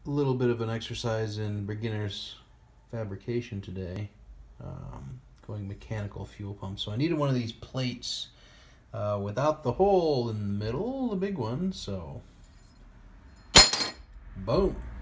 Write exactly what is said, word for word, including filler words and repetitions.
a little bit of an exercise in beginner's fabrication today, um, going mechanical fuel pump. So I needed one of these plates uh, without the hole in the middle, the big one, so boom.